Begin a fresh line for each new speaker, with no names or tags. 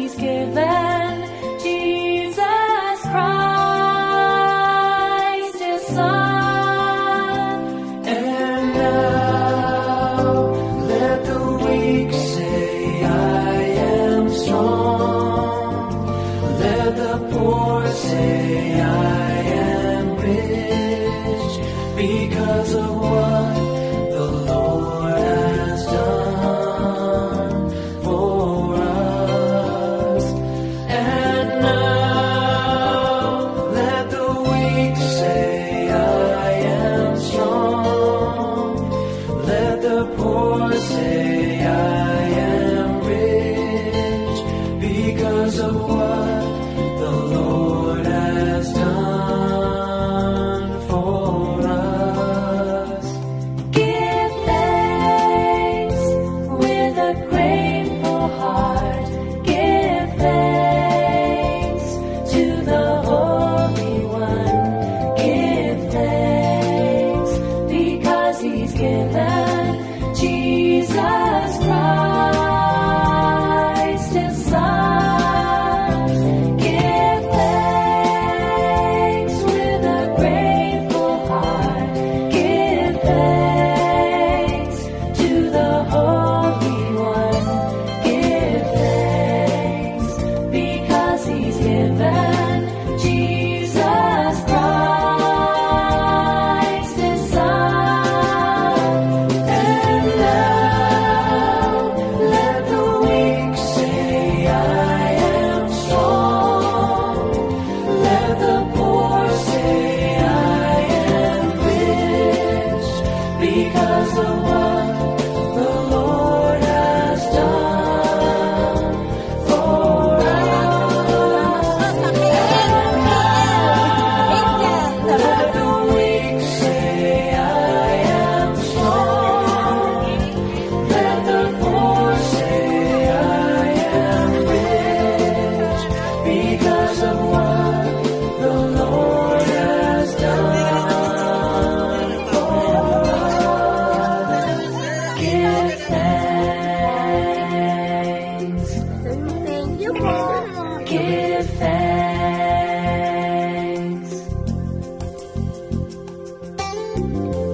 He's given Jesus Christ, His Son.
And now let the weak say, I am strong. Let the poor say, I am rich, because of what the Lord has done for us. And now let the weak say, I am strong. Let the poor say, I am rich, because of what the Lord has done for us.
Give thanks with a grateful heart. Give thanks to the Holy One. Give thanks because He's given Jesus Christ, His Son. Give thanks with a grateful heart. Give thanks to the Holy One. Give thanks because He's given Jesus Christ, His Son. And now let the weak say, I am strong. Let the poor say, I am rich, because of what the Lord has done for us. And now let the weak say, I am strong. Let the poor say, I am rich, because of what the Lord has done for us. Give thanks.
Thank you po.
Give thanks.